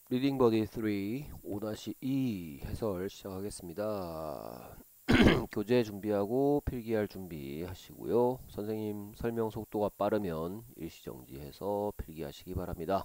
리딩 버디 3 5-2 해설 시작하겠습니다. 교재 준비하고 필기할 준비 하시고요. 선생님 설명 속도가 빠르면 일시정지해서 필기하시기 바랍니다.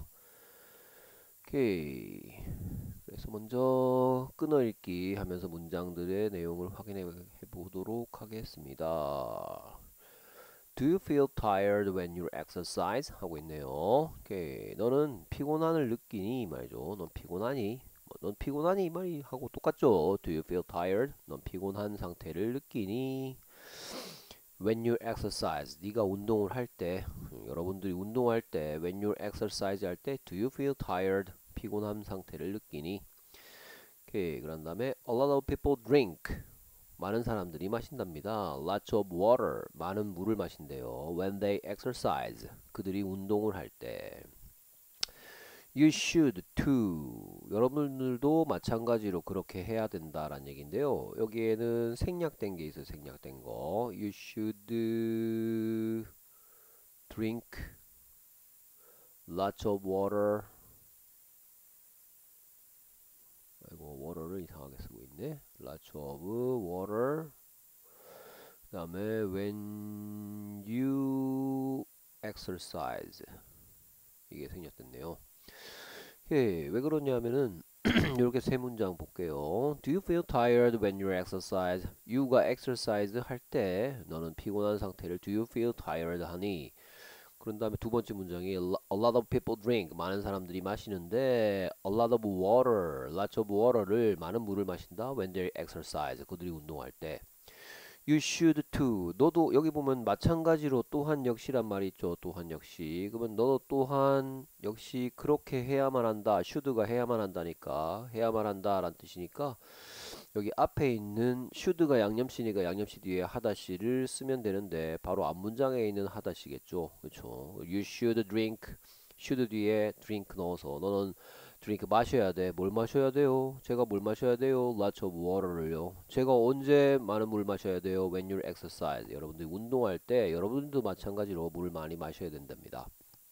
오케이. 그래서 먼저 끊어읽기 하면서 문장들의 내용을 확인해 보도록 하겠습니다. Do you feel tired when you exercise? 하고 있네요. 오케이. 너는 피곤함을 느끼니? 말이죠. 넌 피곤하니? 넌 피곤하니? 이 말이 하고 똑같죠. Do you feel tired? 넌 피곤한 상태를 느끼니? When you exercise. 네가 운동을 할 때, 여러분들이 운동할 때, when you exercise 할 때, do you feel tired? 피곤한 상태를 느끼니? 오케이. 그런 다음에 a lot of people drink. 많은 사람들이 마신답니다. Lots of water. 많은 물을 마신대요. When they exercise. 그들이 운동을 할 때. You should too. 여러분들도 마찬가지로 그렇게 해야 된다라는 얘기인데요. 여기에는 생략된 게 있어요. 생략된 거. You should drink lots of water. 아이고, water를 이상하게 쓰고 있네. Lots of water. 그 다음에 when you exercise 이게 생략됐네요. 예, 왜 그러냐면은 이렇게 세 문장 볼게요. Do you feel tired when you exercise? you가 exercise 할 때 너는 피곤한 상태를 do you feel tired 하니? 그런 다음에 두 번째 문장이 a lot of people drink 많은 사람들이 마시는데 a lot of water lots of water를 많은 물을 마신다 when they exercise 그들이 운동할 때 You should too. 너도 여기 보면 마찬가지로 또한 역시란 말이 있죠. 또한 역시. 그러면 너도 또한 역시 그렇게 해야만 한다. should가 해야만 한다니까. 해야만 한다라는 뜻이니까 여기 앞에 있는 should가 양념시니까 양념시 뒤에 하다시를 쓰면 되는데 바로 앞 문장에 있는 하다시겠죠. 그렇죠. You should drink. should 뒤에 drink 넣어서 너는 드링크 마셔야 돼. 뭘 마셔야 돼요? 제가 뭘 마셔야 돼요? Lots of water를요. 제가 언제 많은 물 마셔야 돼요? When you exercise. 여러분들이 운동할 때 여러분들도 마찬가지로 물 많이 마셔야 된답니다.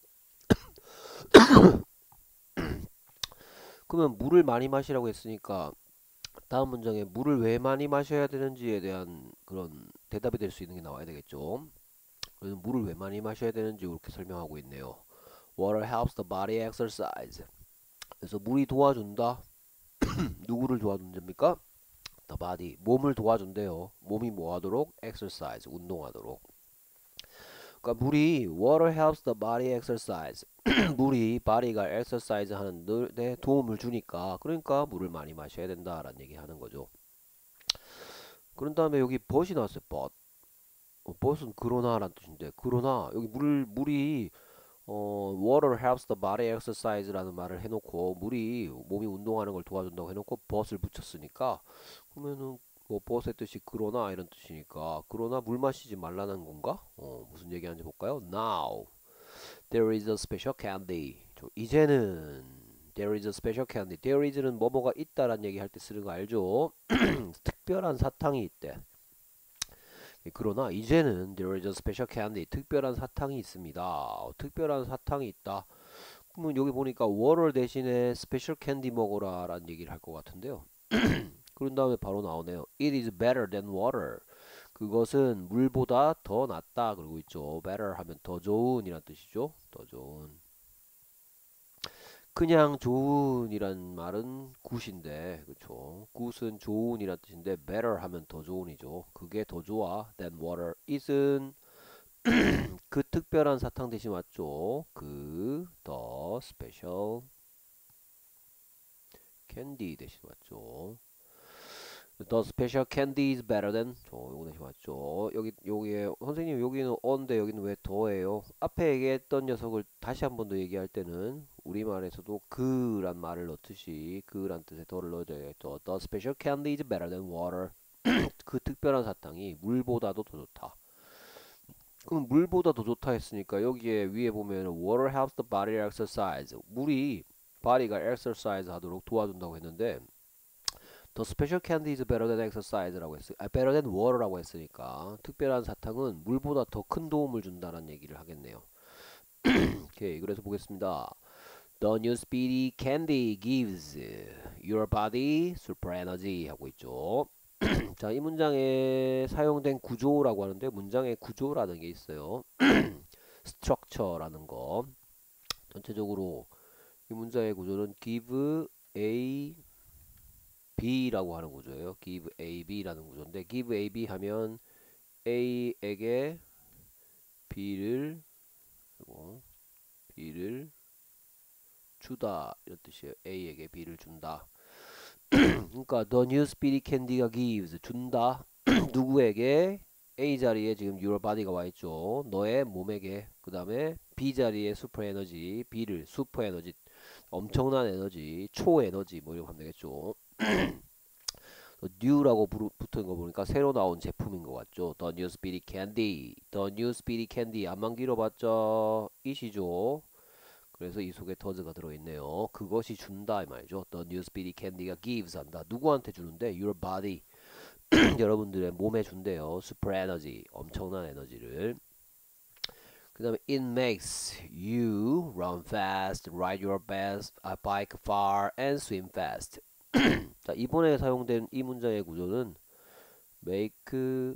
그러면 물을 많이 마시라고 했으니까 다음 문장에 물을 왜 많이 마셔야 되는지에 대한 그런 대답이 될 수 있는 게 나와야 되겠죠. 그래서 물을 왜 많이 마셔야 되는지 이렇게 설명하고 있네요. Water helps the body exercise. 그래서 물이 도와준다. 누구를 도와준답니까? The body. 몸을 도와준대요. 몸이 뭐 하도록? exercise. 운동하도록. 그러니까 물이 water helps the body exercise. 물이 body가 exercise 하는 데 도움을 주니까 그러니까 물을 많이 마셔야 된다라는 얘기 하는 거죠. 그런 다음에 여기 but이 나왔어요. but. but은 그러나라는 뜻인데 그러나 여기 물이 water helps the body exercise라는 말을 해놓고 물이 몸이 운동하는 걸 도와준다고 해놓고 but을 붙였으니까 그러면은 뭐 but의 뜻이 그러나 이런 뜻이니까 그러나 물 마시지 말라는 건가? 무슨 얘기하는지 볼까요? Now there is a special candy. 이제는 there is a special candy. there is는 뭐뭐가 있다라는 얘기 할 때 쓰는 거 알죠? 특별한 사탕이 있대. 그러나 이제는 there is a special candy. 특별한 사탕이 있습니다. 특별한 사탕이 있다. 그러면 여기 보니까 water 대신에 special candy 먹어라 라는 얘기를 할 것 같은데요. 그런 다음에 바로 나오네요. It is better than water. 그것은 물보다 더 낫다. 그러고 있죠. better 하면 더 좋은 이란 뜻이죠. 더 좋은. 그냥 좋은이란 말은 굿인데, 그쵸? 굿은 좋은이란 뜻인데, better 하면 더 좋은이죠. 그게 더 좋아. than water. it은 그 특별한 사탕 대신 맞죠? 그 the special candy 대신 맞죠? The special candy is better than 요거 대신 맞죠? 여기에 선생님 여기는 on데 여기는 왜 더예요? 앞에 얘기했던 녀석을 다시 한 번 더 얘기할 때는 우리말에서도 그란 말을 넣듯이 그란 뜻의 더를 넣어줘야겠죠. The special candy is better than water. 그 특별한 사탕이 물보다도 더 좋다. 그럼 물보다 더 좋다 했으니까 여기에 위에 보면 water helps the body exercise. 물이 body가 exercise 하도록 도와준다고 했는데 The special candy is better than exercise라고 better than water라고 했으니까 특별한 사탕은 물보다 더 큰 도움을 준다는 얘기를 하겠네요. 오케이, 그래서 보겠습니다. The new speedy candy gives your body super energy 하고 있죠. 자, 이 문장에 사용된 구조라고 하는데 문장의 구조라는 게 있어요. structure라는 거. 전체적으로 이 문장의 구조는 give a b라고 하는 구조예요. give a b라는 구조인데 give a b 하면 a에게 b를 b를 주다 이런 뜻이에요. a에게 b를 준다. 그러니까 the new speedy candy가 gives 준다. 누구에게? A 자리에 지금 your body가 와 있죠. 너의 몸에게. 그 다음에 B 자리에 super 에너지, B를 super 에너지, 엄청난 에너지, 초 에너지 뭐 이렇게 하면 되겠죠. new라고 붙은 거 보니까 새로 나온 제품인 것 같죠. The new speedy candy, the new speedy candy 안만 길어봤자 이시죠. 그래서 이 속에 does가 들어있네요. 그것이 준다 이 말이죠. The new speedy candy가 gives 한다. 누구한테 주는데? Your body. 여러분들의 몸에 준대요. super 에너지, 엄청난 에너지를. 그 다음에 it makes you run fast, ride your best, bike far, and swim fast. 자, 이번에 사용된 이 문장의 구조는 make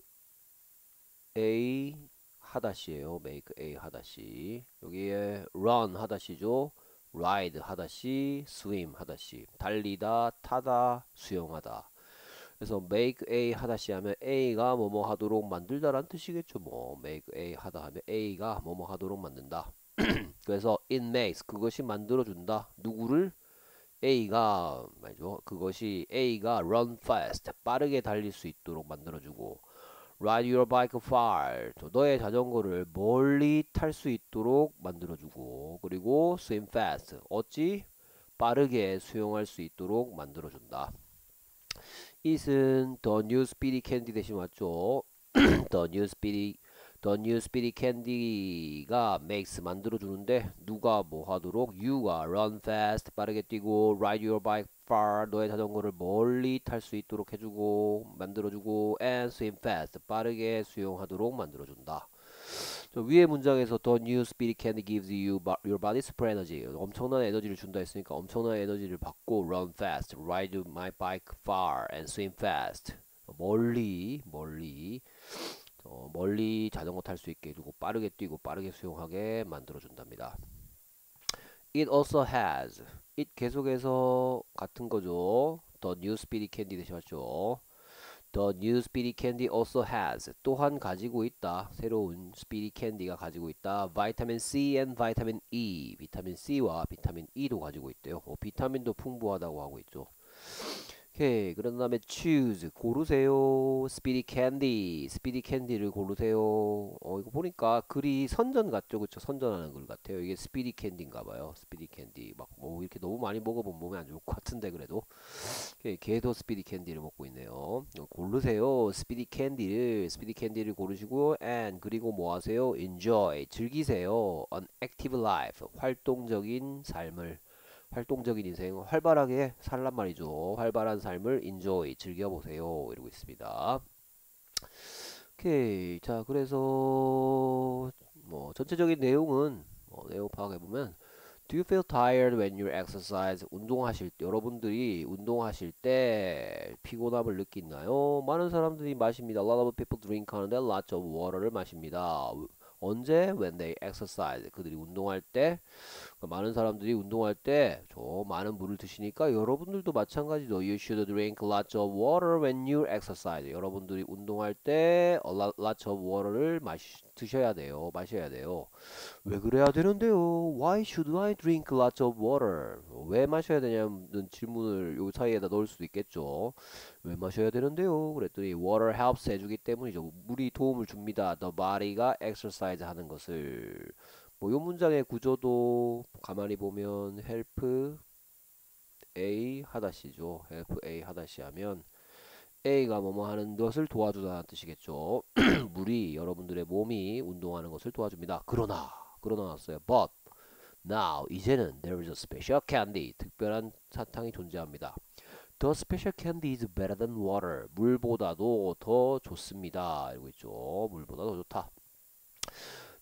a 하다시예요. make a 하다시. 여기에 run 하다시죠. ride 하다시, swim 하다시. 달리다, 타다, 수영하다. 그래서 make a 하다시 하면 a가 뭐뭐 하도록 만들다라는 뜻이겠죠. 뭐 make a 하다 하면 a가 뭐뭐 하도록 만든다. 그래서 it makes 그것이 만들어준다. 누구를? a가 말이죠. 그것이 a가 run fast 빠르게 달릴 수 있도록 만들어주고 ride your bike far 너의 자전거를 멀리 탈 수 있도록 만들어주고 그리고 swim fast 어찌 빠르게 수영할 수 있도록 만들어준다. it은 the new speedy candy 대신 왔죠. the new speedy candy가 makes 만들어주는데 누가 뭐 하도록 you가 run fast 빠르게 뛰고 ride your bike far 너의 자전거를 멀리 탈 수 있도록 해주고 만들어주고 and swim fast 빠르게 수영하도록 만들어준다. 위에 문장에서 the new speedy candy gives you your body super energy 엄청난 에너지를 준다 했으니까 엄청난 에너지를 받고 run fast, ride my bike far and swim fast 멀리 자전거 탈 수 있게 해두고 빠르게 뛰고 빠르게 수영하게 만들어준답니다. It also has it 계속해서 같은 거죠. The new speedy candy 되셨죠. The new speedy candy also has 또한 가지고 있다. 새로운 speedy candy가 가지고 있다. vitamin C and vitamin E 비타민 C와 비타민 E도 가지고 있대요. 비타민도 풍부하다고 하고 있죠. 오케이. 그런 다음에 choose 고르세요. speedy candy speedy candy를 고르세요. 이거 보니까 글이 선전 같죠, 그쵸? 선전하는 글 같아요. 이게 speedy candy인가봐요. speedy candy 막 뭐 이렇게 너무 많이 먹어보면 몸에 안 좋을 것 같은데 그래도 오케이. 걔도 speedy candy를 먹고 있네요. 고르세요. speedy candy를 고르시고 and 그리고 뭐 하세요? enjoy 즐기세요. an active life 활동적인 삶을 활동적인 인생 활발하게 살란 말이죠. 활발한 삶을 enjoy 즐겨보세요 이러고 있습니다. 오케이. 자, 그래서 뭐 전체적인 내용은 내용 파악해보면 Do you feel tired when you exercise? 운동하실 때 여러분들이 운동하실 때 피곤함을 느끼나요? 많은 사람들이 마십니다. A lot of people drink 하는데 lots of water를 마십니다. 언제? When they exercise. 그들이 운동할 때 많은 사람들이 운동할 때 저 많은 물을 드시니까 여러분들도 마찬가지죠. You should drink lots of water when you exercise. 여러분들이 운동할 때 lots of water를 드셔야 돼요. 마셔야 돼요. 왜 그래야 되는데요? Why should I drink lots of water? 왜 마셔야 되냐는 질문을 요 사이에다 넣을 수도 있겠죠. 왜 마셔야 되는데요? 그랬더니 water helps 해주기 때문이죠. 물이 도움을 줍니다. The body가 exercise 하는 것을 뭐 요 문장의 구조도 가만히 보면 help A 하다시죠. help A 하다시 하면 A가 뭐뭐 하는 것을 도와주다는 뜻이겠죠. 물이 여러분들의 몸이 운동하는 것을 도와줍니다. 그러나 나왔어요. But now 이제는 there is a special candy 특별한 사탕이 존재합니다. The special candy is better than water 물보다도 더 좋습니다. 알고 있죠. 물보다 더 좋다.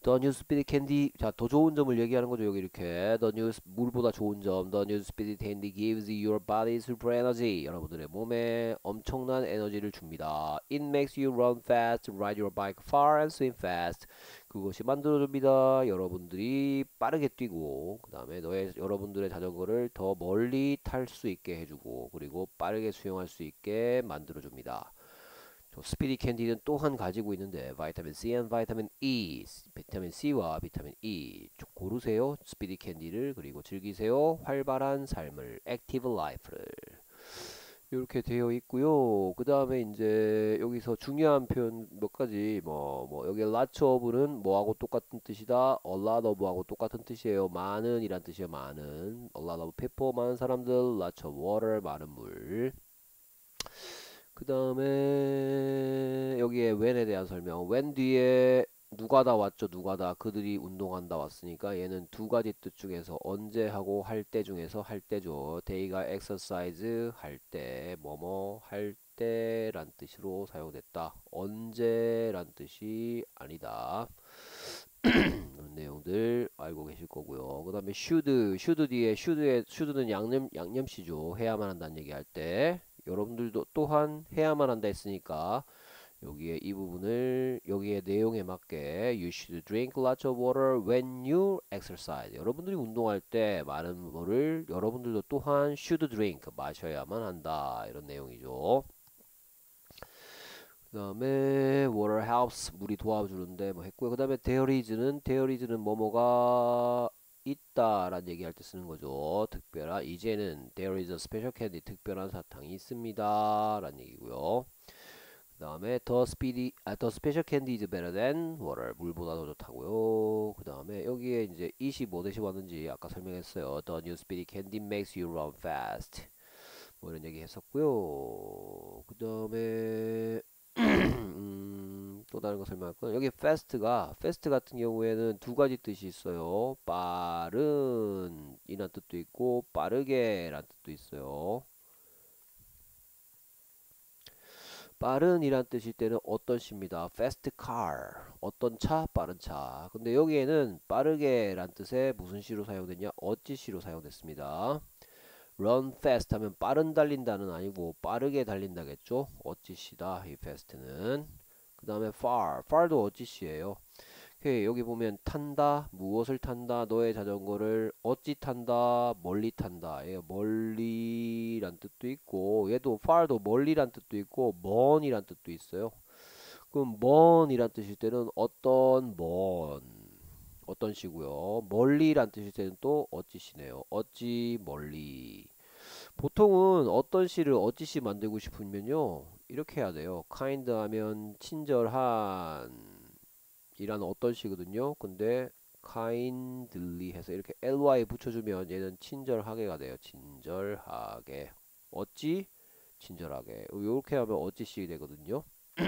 The new speedy candy. 자, 더 좋은 점을 얘기하는 거죠. 여기 이렇게. The new 물보다 좋은 점. The new speedy candy gives your body super energy. 여러분들의 몸에 엄청난 에너지를 줍니다. It makes you run fast, ride your bike far, and swim fast. 그것이 만들어줍니다. 여러분들이 빠르게 뛰고, 그 다음에 여러분들의 자전거를 더 멀리 탈 수 있게 해주고, 그리고 빠르게 수영할 수 있게 만들어줍니다. 스피디 캔디는 또한 가지고 있는데 바이타민 C and 바이타민 E, 비타민 C와 비타민 E 고르세요. 스피디 캔디를. 그리고 즐기세요. 활발한 삶을, 액티브 라이프를. 이렇게 되어 있고요. 그 다음에 이제 여기서 중요한 표현 몇 가지 여기 lots of는 뭐하고 똑같은 뜻이다. a lot of하고 똑같은 뜻이에요. 많은 이란 뜻이에요. 많은. a lot of people, 많은 사람들. lots of water, 많은 물. 그 다음에 여기에 when에 대한 설명. when 뒤에 누가 다 왔죠. 누가 다. 그들이 운동한다 왔으니까 얘는 두 가지 뜻 중에서 언제 하고 할 때 중에서 할 때죠. they가 exercise 할 때, 뭐뭐 할 때란 뜻으로 사용됐다. 언제란 뜻이 아니다. 이런 내용들 알고 계실 거고요. 그 다음에 should 뒤에 should는 양념시죠. 해야만 한다는 얘기 할 때. 여러분들도 또한 해야만 한다 했으니까 여기에 이 부분을 여기에 내용에 맞게 you should drink lots of water when you exercise. 여러분들이 운동할 때 많은 물을 여러분들도 또한 should drink 마셔야만 한다. 이런 내용이죠. 그 다음에 water helps 물이 도와주는데 뭐 했고요. 그 다음에 there is는 뭐뭐가 있다 라는 얘기할 때 쓰는 거죠. 특별한. 이제는 there is a special candy 특별한 사탕이 있습니다 라는 얘기고요. 그 다음에 the special candy is better than water 물보다 더 좋다고요. 그 다음에 여기에 이제 25대시 왔는지 아까 설명했어요. The new speedy candy makes you run fast 뭐 이런 얘기 했었고요. 그 다음에 또 다른 거 설명할 건 여기 fast 같은 경우에는 두 가지 뜻이 있어요. 빠른 이란 뜻도 있고 빠르게 란 뜻도 있어요. 빠른 이란 뜻일 때는 어떤 시입니다. fast car 어떤 차, 빠른 차. 근데 여기에는 빠르게 란 뜻의 무슨 시로 사용됐냐, 어찌 시로 사용됐습니다. run fast 하면 빠른 달린다는 아니고 빠르게 달린다겠죠. 어찌시다 이 fast는. 그 다음에 far도 어찌시예요. 여기 보면 탄다, 무엇을 탄다, 너의 자전거를 어찌 탄다, 멀리 탄다. 얘 멀리란 뜻도 있고 얘도 far도 멀리란 뜻도 있고 먼이란 뜻도 있어요. 그럼 먼이란 뜻일 때는 어떤 시고요. 멀리란 뜻일 때는 또 어찌시네요. 어찌 멀리. 보통은 어떤 시를 어찌시 만들고 싶으면요 이렇게 해야 돼요. kind 하면 친절한 이란 어떤 시거든요. 근데 kindly 해서 이렇게 ly 붙여주면 얘는 친절하게가 돼요. 친절하게. 어찌 친절하게. 이렇게 하면 어찌시 되거든요.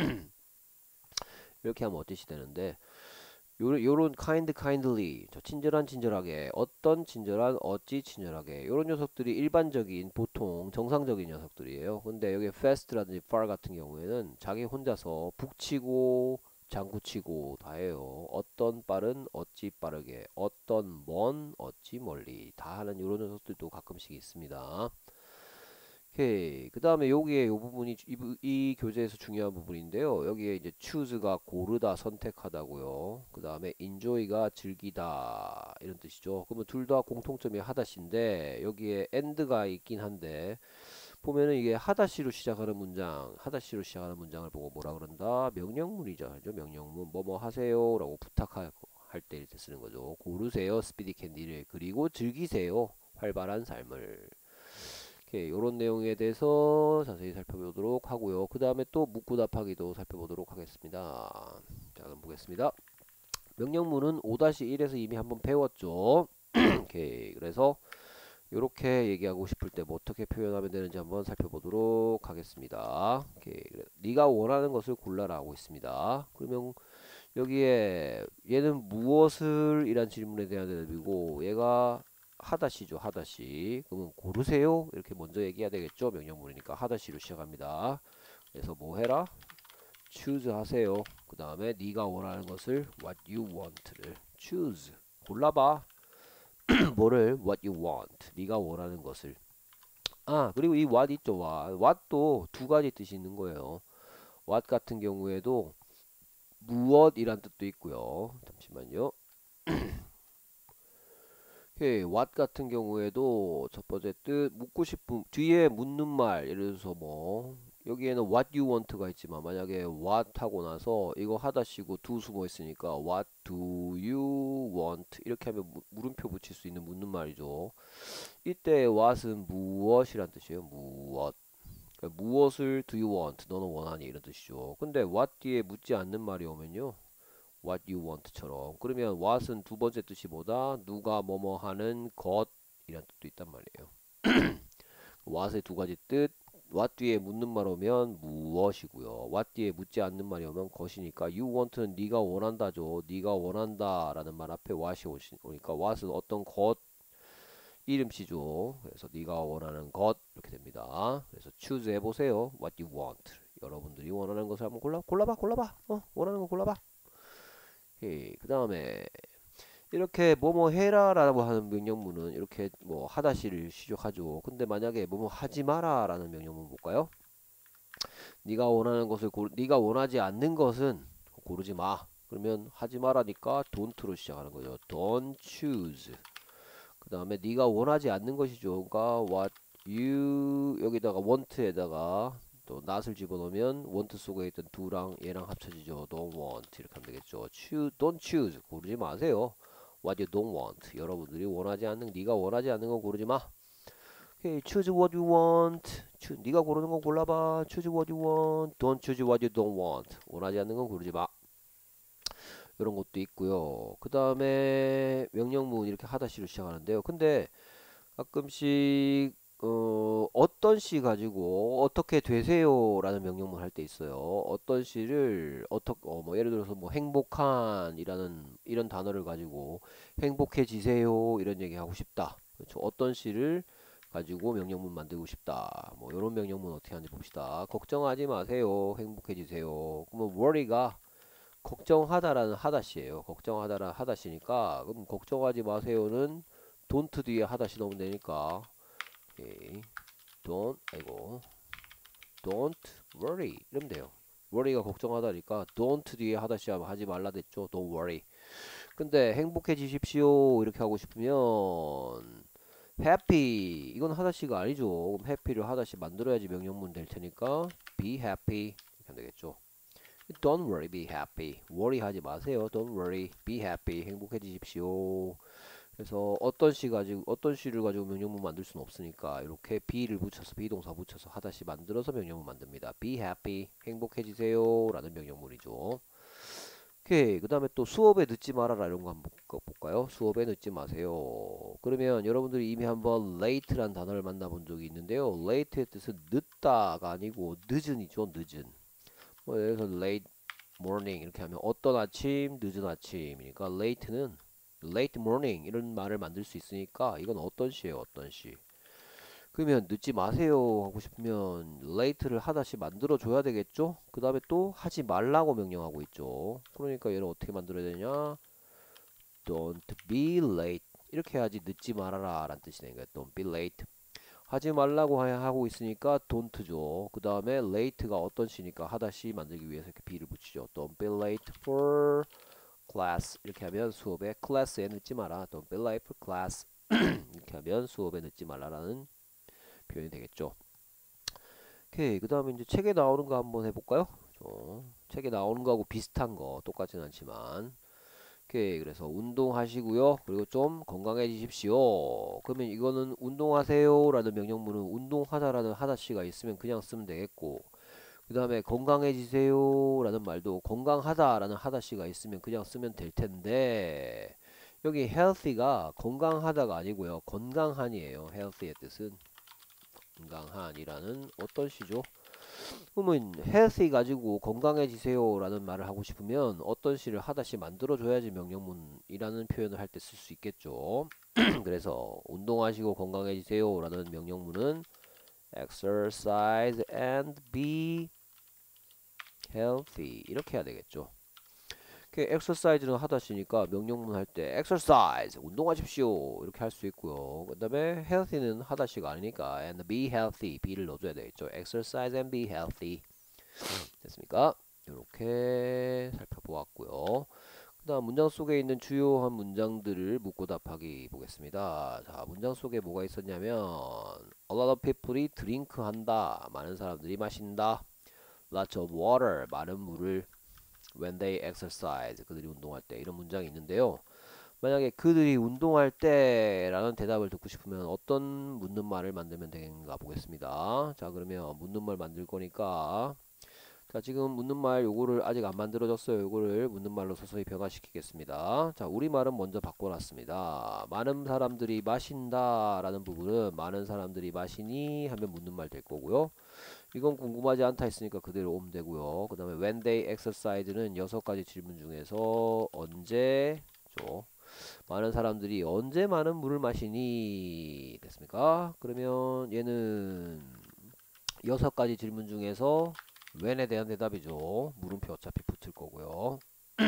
이렇게 하면 어찌시 되는데 요런 kindly 저 친절하게 어떤 친절한 어찌 친절하게 요런 녀석들이 일반적인 보통 정상적인 녀석들이에요. 근데 여기 fast라든지 far 같은 경우에는 자기 혼자서 북치고 장구치고 다 해요. 어떤 빠른 어찌 빠르게 어떤 먼 어찌 멀리 다 하는 요런 녀석들도 가끔씩 있습니다. 오케이. 그 다음에 여기에 요 부분이 이 교재에서 중요한 부분인데요. 여기에 이제 choose가 고르다, 선택하다고요. 그 다음에 enjoy가 즐기다 이런 뜻이죠. 그러면 둘 다 공통점이 하다시인데 여기에 and가 있긴 한데 보면은 이게 하다시로 시작하는 문장을 보고 뭐라 그런다? 명령문이죠. 그죠? 명령문 뭐뭐 하세요라고 부탁할 때 이렇게 쓰는 거죠. 고르세요, 스피디 캔디를. 그리고 즐기세요, 활발한 삶을. 오케이, 요런 내용에 대해서 자세히 살펴보도록 하고요. 그 다음에 또 묻고 답하기도 살펴보도록 하겠습니다. 자, 그럼 보겠습니다. 명령문은 5-1에서 이미 한번 배웠죠. 오케이, 그래서 요렇게 얘기하고 싶을 때 뭐 어떻게 표현하면 되는지 한번 살펴보도록 하겠습니다. 오케이, 네가 원하는 것을 골라라 하고 있습니다. 그러면 여기에 얘는 무엇을 이란 질문에 대한 대답이고 얘가 하다시죠. 하다시. 그러면 고르세요 이렇게 먼저 얘기해야 되겠죠. 명령문이니까 하다시로 시작합니다. 그래서 뭐 해라? choose 하세요. 그 다음에 네가 원하는 것을 what you want를 choose 골라봐. 뭐를 what you want 네가 원하는 것을. 아 그리고 이 what 있죠. what도 두 가지 뜻이 있는 거예요. what 같은 경우에도 무엇이란 뜻도 있고요. 잠시만요. 오케이, what 같은 경우에도 첫 번째 뜻 묻고 싶은 뒤에 묻는 말 예를 들어서 뭐 여기에는 what you want가 있지만 만약에 what 하고 나서 이거 하다시고 do 숨어 있으니까 what do you want 이렇게 하면 물음표 붙일 수 있는 묻는 말이죠. 이때 what은 무엇이란 뜻이에요. 무엇. 그러니까 무엇을 do you want 너는 원하니 이런 뜻이죠. 근데 what 뒤에 묻지 않는 말이 오면요. what you want처럼 그러면 what은 두 번째 뜻이 뭐다? 누가 뭐뭐 하는 것이란 뜻도 있단 말이에요. what의 두 가지 뜻 what 뒤에 묻는 말 오면 무엇이고요. what 뒤에 묻지 않는 말이 오면 것이니까 you want는 네가 원한다죠. 네가 원한다 라는 말 앞에 what이 오니까 what은 어떤 것 이름시죠. 그래서 네가 원하는 것 이렇게 됩니다. 그래서 choose 해보세요. what you want 여러분들이 원하는 것을 한번 골라봐 원하는 거 골라봐. 그 다음에 이렇게 뭐뭐 해라 라고 하는 명령문은 이렇게 뭐 하다시를 시작하죠. 근데 만약에 뭐뭐 하지 마라 라는 명령문 볼까요? 네가 원하는 것을 네가 원하지 않는 것은 고르지 마. 그러면 하지 마라니까 don't로 시작하는 거죠. don't choose. 그 다음에 네가 원하지 않는 것이죠. 그러니까 what you 여기다가 want에다가 또 not을 집어넣으면 want 속에 있던 do랑 얘랑 합쳐지죠. don't want 이렇게 하면 되겠죠. don't choose 고르지 마세요. what you don't want 여러분들이 원하지 않는 네가 원하지 않는 거 고르지 마. 오케이, choose what you want. 네가 고르는 거 골라봐. choose what you want. don't choose what you don't want. 원하지 않는 건 고르지 마. 이런 것도 있고요. 그 다음에 명령문 이렇게 하다시로 시작하는데요. 근데 가끔씩 어떤 시 가지고 어떻게 되세요 라는 명령문 할 때 있어요. 어떤 시를 뭐 예를 들어서 뭐 행복한 이런 단어를 가지고 행복해지세요 이런 얘기 하고 싶다. 그렇죠. 어떤 시를 가지고 명령문 만들고 싶다. 뭐 이런 명령문 어떻게 하는지 봅시다. 걱정하지 마세요. 행복해지세요. 그러면 worry가 걱정하다라는 하다시예요. 걱정하다라는 하다시니까 그럼 걱정하지 마세요는 don't 뒤에 하다시 넣으면 되니까 오케이. don't worry 이러면 돼요. worry가 걱정하다니까 don't 뒤에 하다시 하면 하지 말라 됐죠. don't worry. 근데 행복해지십시오 이렇게 하고 싶으면 happy 이건 하다시가 아니죠. 그럼 happy를 하다시 만들어야지 명령문 될 테니까 be happy 이렇게 하면 되겠죠. Don't worry, be happy. worry 하지 마세요. Don't worry, be happy. 행복해지십시오. 그래서 어떤 시를 가지고 명령문 만들 수는 없으니까 이렇게 be를 붙여서 비동사 붙여서 하다시 만들어서 명령문 만듭니다. be happy. 행복해지세요. 라는 명령문이죠. 오케이. 그 다음에 또 수업에 늦지 말아라 이런 거 한번 볼까요? 수업에 늦지 마세요. 그러면 여러분들이 이미 한번 late란 단어를 만나본 적이 있는데요. late의 뜻은 늦다가 아니고 늦은이죠. 늦은. 뭐 예를 들어서 late morning 이렇게 하면 어떤 아침, 늦은 아침이니까 late는 late morning 이런 말을 만들 수 있으니까 이건 어떤 시예요, 어떤 시. 그러면 늦지 마세요 하고 싶으면 late를 하다시 만들어 줘야 되겠죠. 그 다음에 또 하지 말라고 명령하고 있죠. 그러니까 얘를 어떻게 만들어야 되냐, don't be late 이렇게 해야지 늦지 말아라 라는 뜻이 되는 거예요. don't be late. 하지 말라고 하고 있으니까 don't죠. 그 다음에 late가 어떤 시니까 하다시 만들기 위해서 이렇게 be를 붙이죠. Don't be late for class 이렇게 하면 수업에 class에 늦지 마라. Don't be late for class 이렇게 하면 수업에 늦지 말라라는 표현이 되겠죠. 오케이. 그 다음에 이제 책에 나오는 거 한번 해볼까요? 책에 나오는 거하고 비슷한 거 똑같진 않지만 오케이. 그래서 운동하시고요. 그리고 좀 건강해지십시오. 그러면 이거는 운동하세요 라는 명령문은 운동하다라는 하다시가 있으면 그냥 쓰면 되겠고, 그 다음에 건강해지세요 라는 말도 건강하다 라는 하다시가 있으면 그냥 쓰면 될 텐데, 여기 healthy가 건강하다가 아니고요. 건강한이에요. healthy의 뜻은 건강한이라는 어떤 시죠? 그러면 healthy 가지고 건강해지세요 라는 말을 하고 싶으면 어떤 시를 하다시 만들어줘야지 명령문이라는 표현을 할 때 쓸 수 있겠죠. 그래서 운동하시고 건강해지세요 라는 명령문은 exercise and be healthy 이렇게 해야 되겠죠. exercise는 하다시니까 명령문 할 때 exercise 운동하십시오 이렇게 할 수 있고요. 그 다음에 healthy는 하다시가 아니니까 and be healthy be를 넣어줘야 되겠죠. exercise and be healthy 됐습니까? 이렇게 살펴보았고요. 그 다음 문장 속에 있는 주요한 문장들을 묻고 답하기 보겠습니다. 자, 문장 속에 뭐가 있었냐면 a lot of people이 drink 한다 많은 사람들이 마신다. lots of water 많은 물을 when they exercise 그들이 운동할 때 이런 문장이 있는데요. 만약에 그들이 운동할 때 라는 대답을 듣고 싶으면 어떤 묻는 말을 만들면 되는가 보겠습니다. 자, 그러면 묻는 말 만들 거니까 자, 지금 묻는 말 요거를 아직 안 만들어졌어요. 요거를 묻는 말로 서서히 변화시키겠습니다. 자, 우리말은 먼저 바꿔놨습니다. 많은 사람들이 마신다 라는 부분은 많은 사람들이 마시니 하면 묻는 말 될 거고요. 이건 궁금하지 않다 했으니까 그대로 오면 되고요. 그 다음에 when they exercise는 6가지 질문 중에서 언제죠? 많은 사람들이 언제 많은 물을 마시니? 됐습니까? 그러면 얘는 6가지 질문 중에서 when에 대한 대답이죠. 물음표 어차피 붙을 거고요.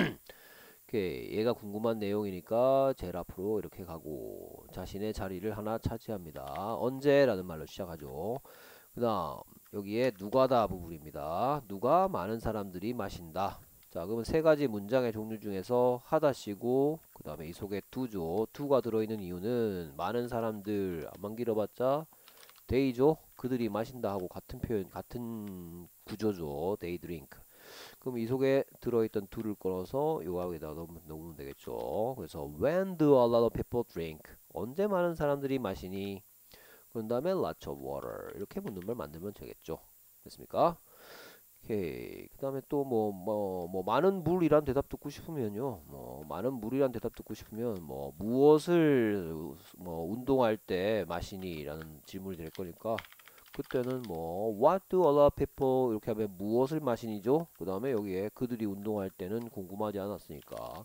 오케이. 얘가 궁금한 내용이니까 제일 앞으로 이렇게 가고 자신의 자리를 하나 차지합니다. 언제라는 말로 시작하죠. 그 다음 여기에 누가다 부분입니다. 누가 많은 사람들이 마신다. 자, 그러면 3가지 문장의 종류 중에서 하다시고 그 다음에 이 속에 두죠. 두가 들어있는 이유는 많은 사람들 안만 길어봤자 데이죠. 그들이 마신다 하고 같은 표현 같은 구조죠. they drink. 그럼 이 속에 들어있던 do를 끊어서 요 앞에다 넣으면 되겠죠. 그래서 when do a lot of people drink? 언제 많은 사람들이 마시니? 그 다음에 lots of water 이렇게 묻는 말 만들면 되겠죠. 됐습니까? 오케이. 그 다음에 또 많은 물이란 대답 듣고 싶으면요. 많은 물이란 대답 듣고 싶으면 무엇을 운동할 때 마시니? 라는 질문이 될 거니까 그때는 what do a lot of people 이렇게 하면 무엇을 마시니죠? 그 다음에 여기에 그들이 운동할 때는 궁금하지 않았으니까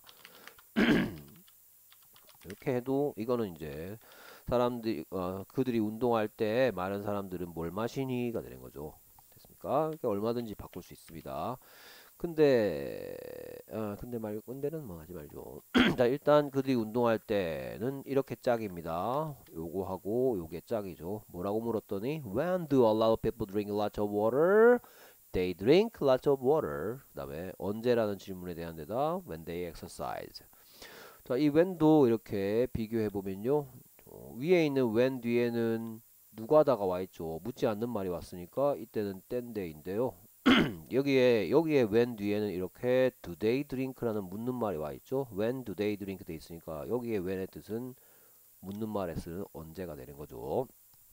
이렇게 해도 이거는 이제 사람들이 그들이 운동할 때 많은 사람들은 뭘 마시니가 되는 거죠. 됐습니까? 그러니까 얼마든지 바꿀 수 있습니다. 근데는 하지 말죠. 자, 일단 그들이 운동할 때는 이렇게 짝입니다. 요거하고 요게 짝이죠. 뭐라고 물었더니 when do a lot of people drink lots of water? They drink lots of water. 그 다음에 언제라는 질문에 대한 대답 when they exercise. 자, 이 when도 이렇게 비교해 보면요. 위에 있는 when 뒤에는 누가다가 와 있죠. 묻지 않는 말이 왔으니까 이때는 땐데인데요. 여기에 when 뒤에는 이렇게 do they drink라는 묻는 말이 와 있죠. when do they drink 돼 있으니까 여기에 when의 뜻은 묻는 말에 쓰는 언제가 되는 거죠.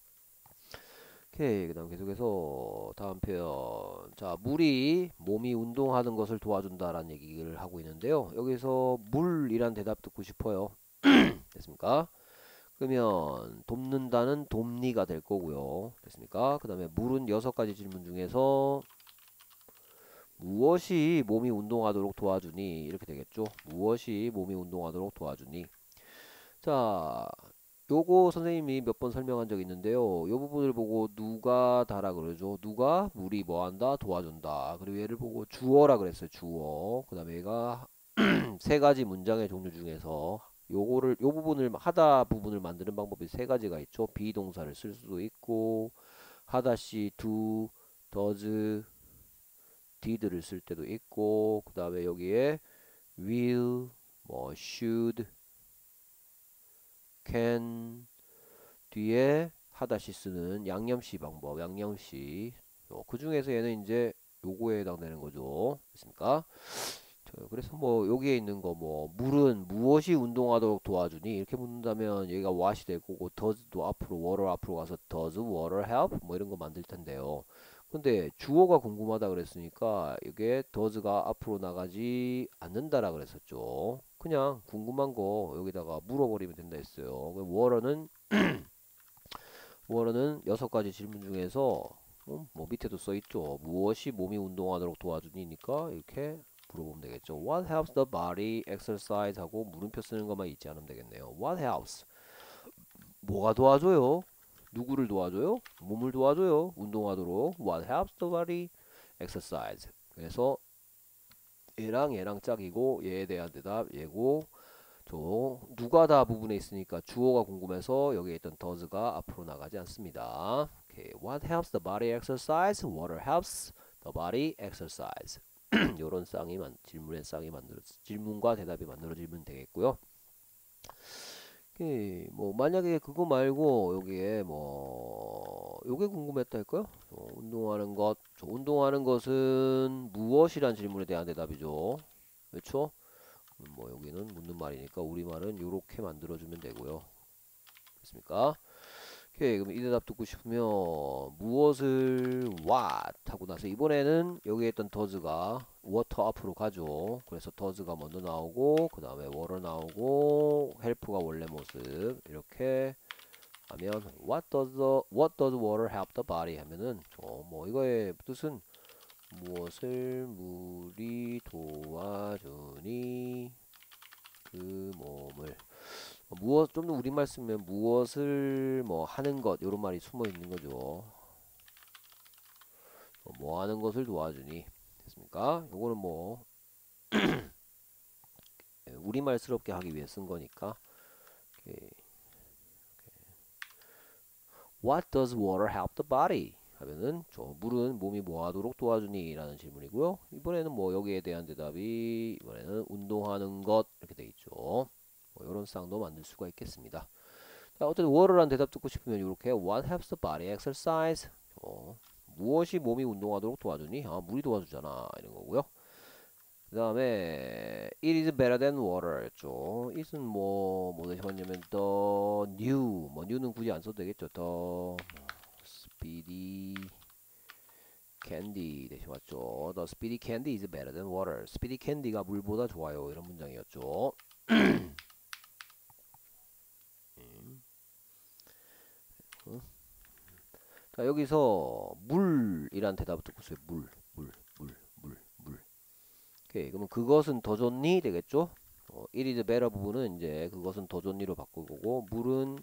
오케이. 그다음 계속해서 다음 표현. 자, 물이 몸이 운동하는 것을 도와준다라는 얘기를 하고 있는데요. 여기서 물이란 대답 듣고 싶어요. 됐습니까? 그러면 돕는다는 돕니가 될 거고요. 됐습니까? 그 다음에 물은 6가지 질문 중에서 무엇이 몸이 운동하도록 도와주니? 이렇게 되겠죠. 무엇이 몸이 운동하도록 도와주니? 자, 요거 선생님이 몇 번 설명한 적 있는데요. 요 부분을 보고 누가 다라 그러죠. 누가 물이 뭐한다? 도와준다. 그리고 얘를 보고 주어라 그랬어요. 주어. 그 다음에 얘가 3가지 문장의 종류 중에서 요 부분을 하다 부분을 만드는 방법이 3가지가 있죠. 비동사를 쓸 수도 있고 하다시 do, does, did를 쓸 때도 있고 그 다음에 여기에 will, should, can 뒤에 하다시 쓰는 양념시 방법, 양념시. 그 중에서 얘는 이제 요거에 해당되는 거죠. 됐습니까? 그래서 여기에 있는 거 물은 무엇이 운동하도록 도와주니? 이렇게 묻는다면 얘가 what이 될 거고 does도 앞으로 water 앞으로 가서 does water help? 이런 거 만들 텐데요. 근데 주어가 궁금하다 그랬으니까 이게 does가 앞으로 나가지 않는다라 그랬었죠. 그냥 궁금한 거 여기다가 물어버리면 된다 했어요. water는 6가지 질문 중에서 밑에도 써있죠. 무엇이 몸이 운동하도록 도와주니까 이렇게 물어보면 되겠죠. What helps the body exercise 하고 물음표 쓰는 것만 잊지 않으면 되겠네요. What helps? 뭐가 도와줘요? 누구를 도와줘요? 몸을 도와줘요. 운동하도록. What helps the body exercise? 그래서 얘랑 짝이고 얘에 대한 대답 얘고 누가 다 부분에 있으니까 주어가 궁금해서 여기에 있던 does가 앞으로 나가지 않습니다. Okay. What helps the body exercise? Water helps the body exercise. 요런 질문의 쌍이 질문과 대답이 만들어지면 되겠고요. 오케이. 뭐 만약에 그거 말고 여기에 요게 궁금했다 할까요? 운동하는 것. 운동하는 것은 무엇이란 질문에 대한 대답이죠. 그렇죠? 뭐 여기는 묻는 말이니까 우리말은 요렇게 만들어주면 되고요. 됐습니까? 오케이. 그럼 이 대답 듣고 싶으면 무엇을 what 하고 나서 이번에는 여기에 있던 does가 water 앞으로 가죠. 그래서 does가 먼저 나오고 그 다음에 water 나오고 help가 원래 모습 이렇게 하면 what does water help the body 하면은 뭐 이거의 뜻은 무엇을 물이 도와주니 그 몸을 좀 더 우리말 쓰면 무엇을 하는 것 요런 말이 숨어 있는 거죠. 뭐 하는 것을 도와주니 됐습니까? 요거는 우리말스럽게 하기 위해 쓴 거니까. 오케이. What does water help the body? 하면은 물은 몸이 뭐 하도록 도와주니? 라는 질문이고요. 이번에는 여기에 대한 대답이 이번에는 운동하는 것 이렇게 돼 있죠. 이런 쌍도 만들 수가 있겠습니다. 자, 어쨌든 water란 대답 듣고 싶으면 이렇게 What helps the body exercise? 무엇이 몸이 운동하도록 도와주니? 물이 도와주잖아 이런 거고요. 그 다음에 it is better than water 였죠. it은 뭐 대신하냐면 the new new는 굳이 안 써도 되겠죠. the speedy candy 대신 왔죠. the speedy candy is better than water. speedy candy가 물보다 좋아요. 이런 문장이었죠. 자, 여기서 물이란 대답을 듣고 있어요. 물. 오케이. 그러면 그것은 더 좋니? 되겠죠? it is better 부분은 이제 그것은 더 좋니로 바꿀 거고, 물은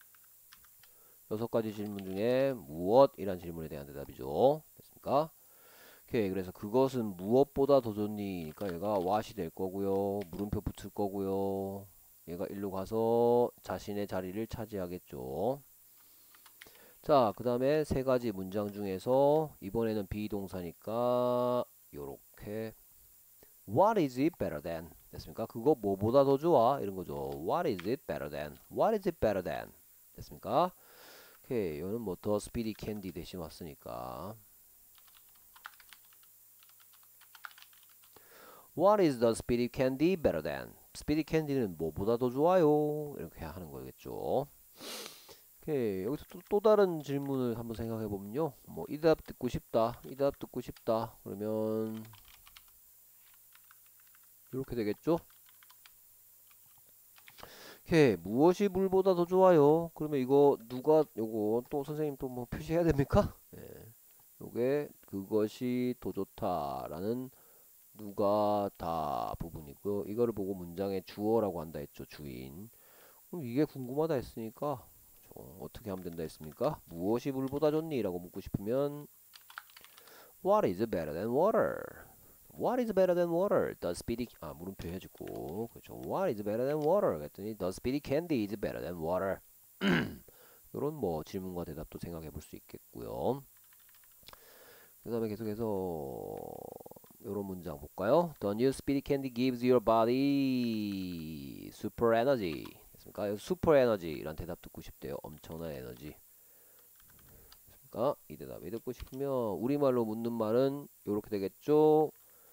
6가지 질문 중에 무엇이란 질문에 대한 대답이죠. 됐습니까? 오케이. 그래서 그것은 무엇보다 더 좋니니까 얘가 what이 될 거고요. 물음표 붙을 거고요. 얘가 일로 가서 자신의 자리를 차지하겠죠. 자, 그 다음에 3가지 문장 중에서 이번에는 비동사니까 요렇게 What is it better than? 됐습니까? 그거 뭐보다 더 좋아? 이런 거죠. What is it better than? What is it better than? 됐습니까? 오케이. 이거는 더 스피디 캔디 대신 왔으니까. What is the speedy candy better than? 스피디 캔디는 뭐보다 더 좋아요? 이렇게 하는 거겠죠. 오케이. 여기서 또 다른 질문을 한번 생각해 보면요. 이 대답 듣고 싶다. 이 대답 듣고 싶다. 그러면 이렇게 되겠죠? 오케이. 무엇이 물보다 더 좋아요? 그러면 이거 요거 또 선생님 또 표시해야 됩니까? 예. 요게 그것이 더 좋다라는 누가 다 부분이고요. 이거를 보고 문장의 주어라고 한다 했죠. 주인. 그럼 이게 궁금하다 했으니까 어떻게 하면 된다 했습니까? 무엇이 물보다 좋니? 라고 묻고 싶으면 What is better than water? What is better than water? The speedy 물음표 해주고 그렇죠. What is better than water? 그랬더니 The speedy candy is better than water. 이런 질문과 대답도 생각해 볼 수 있겠고요. 그 다음에 계속해서 이런 문장 볼까요? The new speedy candy gives your body super energy. 됐습니까? super energy란 대답 듣고 싶대요. 엄청난 에너지. 됐습니까? 이 대답이 듣고 싶으면 우리말로 묻는 말은 이렇게 되겠죠?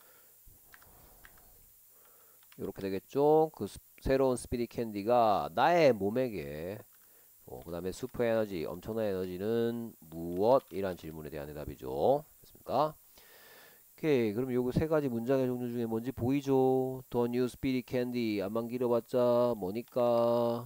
이렇게 되겠죠? 그 새로운 스피디 캔디가 나의 몸에게 그 다음에 슈퍼 에너지, 엄청난 에너지는 무엇이란 질문에 대한 대답이죠. 됐습니까? 오케이. 그럼 요거 3가지 문장의 종류 중에 뭔지 보이죠? The new speedy candy. 안만 길어봤자 뭐니까?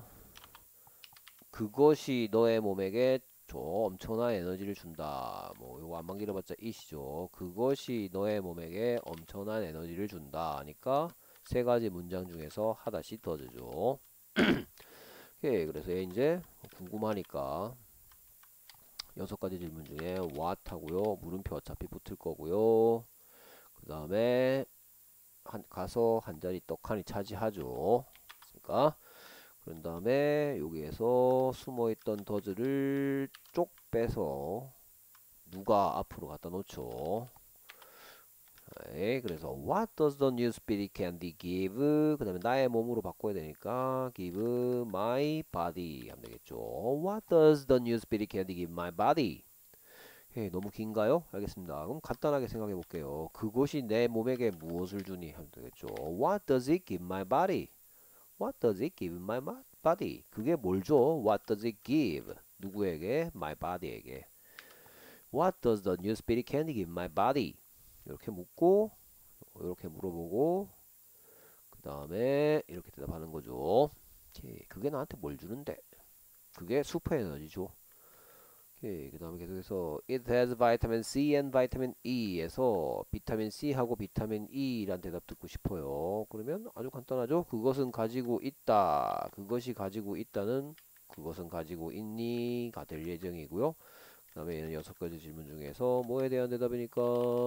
그것이 너의 몸에게 엄청난 에너지를 준다. 요거 안만 길어봤자 it이죠. 그것이 너의 몸에게 엄청난 에너지를 준다. 하니까 3가지 문장 중에서 하나씩 더주죠. 오케이. 그래서 얘 이제 궁금하니까 6가지 질문 중에 what 하고요. 물음표 어차피 붙을 거고요. 그 다음에 가서 한 자리 떡하니 차지하죠. 그러니까 그런 다음에 여기에서 숨어있던 더즈를 쪽 빼서 누가 앞으로 갖다 놓죠. 네, 그래서 What does the new spirit candy give? 그 다음에 나의 몸으로 바꿔야 되니까 give my body 하면 되겠죠. What does the new spirit candy give my body? 오케이, 너무 긴가요? 알겠습니다. 그럼 간단하게 생각해 볼게요. 그것이 내 몸에게 무엇을 주니? 하면 되겠죠. What does it give my body? What does it give my body? 그게 뭘 줘? What does it give? 누구에게? My body에게. What does the new spirit candy give my body? 이렇게 묻고 이렇게 물어보고 그 다음에 이렇게 대답하는 거죠. 오케이, 그게 나한테 뭘 주는데? 그게 슈퍼 에너지죠. 오케이, 그 다음에 계속해서 It has vitamin C and vitamin E에서 비타민 C하고 비타민 E란 대답 듣고 싶어요. 그러면 아주 간단하죠. 그것은 가지고 있다. 그것이 가지고 있다는 그것은 가지고 있니가 될 예정이고요. 그 다음에 얘는 6가지 질문 중에서 뭐에 대한 대답이니까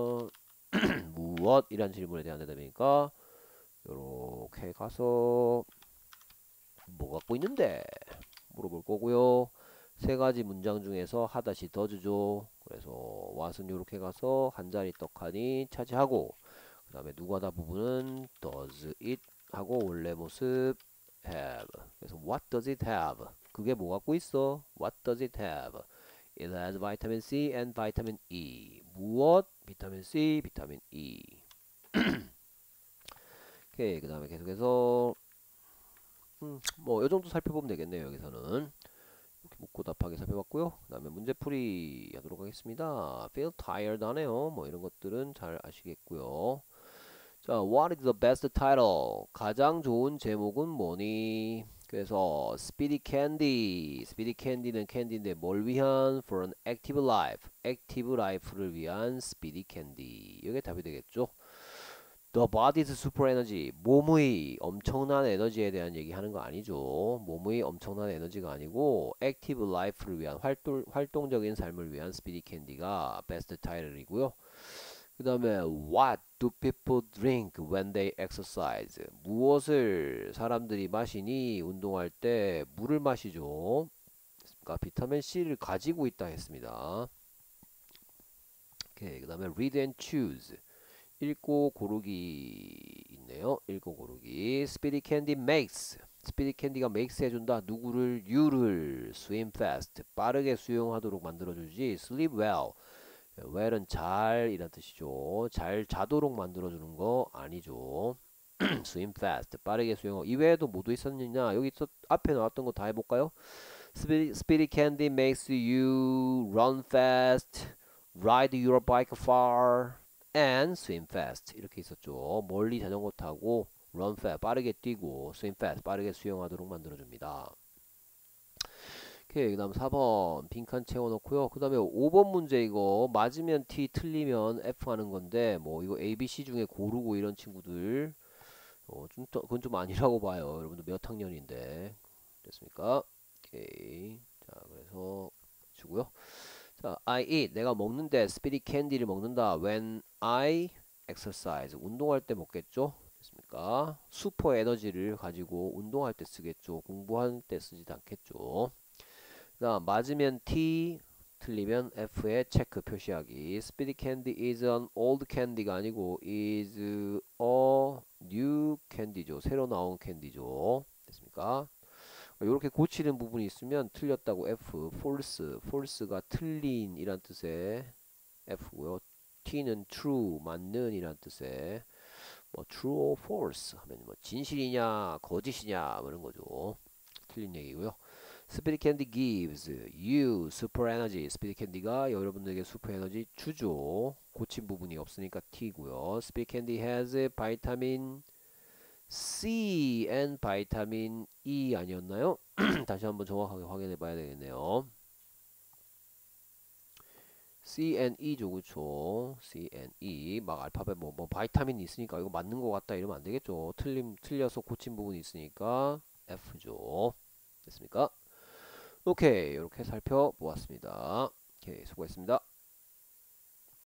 무엇이란 질문에 대한 대답이니까 요렇게 가서 뭐 갖고 있는데 물어볼 거고요. 세 가지 문장 중에서 하다시 더 주죠. 그래서 왓은 요렇게 가서 한 자리 떡하니 차지하고 그 다음에 누가다 부분은 does it 하고 원래 모습 have. 그래서 what does it have? 그게 뭐 갖고 있어? What does it have? It has vitamin C and vitamin E. 무엇? 비타민 C, 비타민 E. 오케이, 그 다음에 계속해서 뭐 요정도 살펴보면 되겠네요. 여기서는 이렇게 묻고 답하기 살펴봤고요. 그 다음에 문제풀이 하도록 하겠습니다. Feel tired 하네요. 뭐 이런 것들은 잘 아시겠고요. 자, What is the best title? 가장 좋은 제목은 뭐니? 그래서 Speedy Candy. Speedy Candy는 캔디인데 뭘 위한? For an active life. 액티브 라이프를 위한 Speedy Candy. 이게 답이 되겠죠. The body's super energy. 몸의 엄청난 에너지에 대한 얘기하는 거 아니죠. 몸의 엄청난 에너지가 아니고 active life를 위한 활동적인 삶을 위한 Speedy Candy가 best title이고요. 그 다음에 What do people drink when they exercise? 무엇을 사람들이 마시니 운동할 때 물을 마시죠. 그러니까 비타민 C를 가지고 있다 했습니다. 오케이, 그 다음에 read and choose. 읽고 고르기 있네요. 읽고 고르기. Speedy Candy makes. Speedy Candy가 makes 해준다. 누구를? you를 swim fast. 빠르게 수영하도록 만들어주지. sleep well. well은 잘 이란 뜻이죠. 잘 자도록 만들어주는 거 아니죠. swim fast. 빠르게 수영하고. 이외에도 뭐도 있었느냐? 여기 앞에 나왔던 거 다 해볼까요? Speedy Candy makes you run fast, ride your bike far, and swim fast. 이렇게 있었죠. 멀리 자전거 타고 run fast, 빠르게 뛰고 swim fast, 빠르게 수영하도록 만들어줍니다. 오케이, 그 다음 4번 빈칸 채워놓고요. 그 다음에 5번 문제 이거 맞으면 T 틀리면 F 하는 건데 뭐 이거 A, B, C 중에 고르고 이런 친구들 그건 좀 아니라고 봐요. 여러분들 몇 학년인데 됐습니까? 오케이, 자 그래서 주고요. 자, I eat 내가 먹는데 스피릿 캔디를 먹는다. When I exercise 운동할 때 먹겠죠? 됐습니까? 슈퍼 에너지를 가지고 운동할 때 쓰겠죠. 공부할 때 쓰지도 않겠죠. 자, 맞으면 T, 틀리면 F에 체크 표시하기. Speedy candy is an old candy가 아니고 is a new candy죠. 새로 나온 캔디죠. 됐습니까? 이렇게 고치는 부분이 있으면 틀렸다고 F, false, false가 틀린 이란 뜻의 F고요. T는 true, 맞는 이란 뜻의 뭐 true or false 하면 뭐 진실이냐 거짓이냐 뭐 이런 거죠. 틀린 얘기고요. 스피릿 캔디 gives you super energy. 스피릿 캔디가 여러분들에게 슈퍼 에너지 주죠. 고친 부분이 없으니까 T고요. 스피릿 캔디 has vitamin C and 바이타민 E 아니었나요? 다시 한번 정확하게 확인해 봐야 되겠네요. C and E죠, 그쵸? C and E 막 알파벳 뭐 바이타민이 있으니까 이거 맞는 것 같다 이러면 안 되겠죠. 틀려서 고친 부분이 있으니까 F죠. 됐습니까? 오케이, 이렇게 살펴보았습니다. 오케이, 수고했습니다.